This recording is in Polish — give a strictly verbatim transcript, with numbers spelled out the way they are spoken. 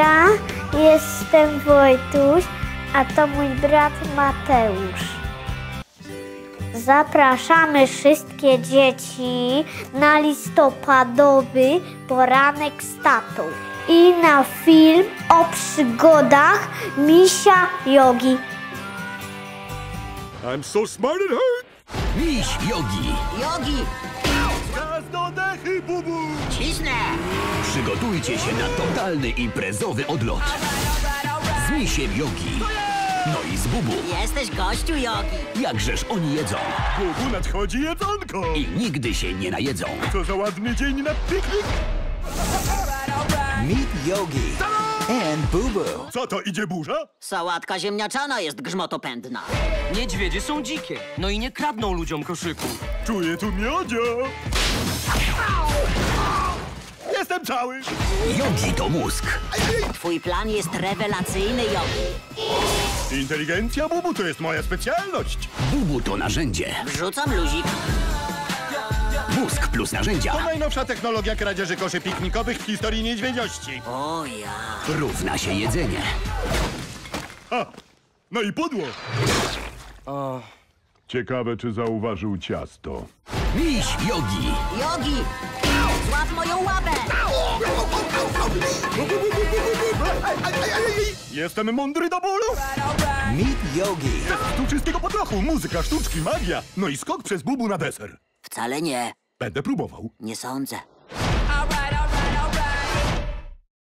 Ja jestem Wojtuś, a to mój brat Mateusz. Zapraszamy wszystkie dzieci na listopadowy poranek z tatą i na film o przygodach Misia Jogi. I'm so smart it hurts! Miś Jogi. Jogi! Gaz do dechy, bubu! Cisnę! Przygotujcie się na totalny imprezowy odlot. Z Misiem Jogi. No i z Bubu. Jesteś gościu, Jogi. Jakżeż oni jedzą. Bubu, nadchodzi jedzonko! I nigdy się nie najedzą. Co za ładny dzień na piknik! Meet Yogi and Bubu. Co to, idzie burza? Sałatka ziemniaczana jest grzmotopędna. Niedźwiedzie są dzikie, no i nie kradną ludziom koszyków. Czuję tu miodzio! Jestem cały! Jogi to mózg. Twój plan jest rewelacyjny, Jogi. Inteligencja, bubu, to jest moja specjalność! Bubu to narzędzie. Wrzucam luzik. Mózg plus narzędzia To najnowsza technologia kradzieży koszy piknikowych w historii niedźwiedziości. O ja. równa się jedzenie. A, no i pudło! O, Ciekawe, czy zauważył ciasto. Miś Jogi. Jogi! Złap moją łapę! Jestem mądry do bólu! Meet Yogi. Tu czystego potrochu, muzyka, sztuczki, magia. No i skok przez bubu na deser. Wcale nie. Będę próbował. Nie sądzę.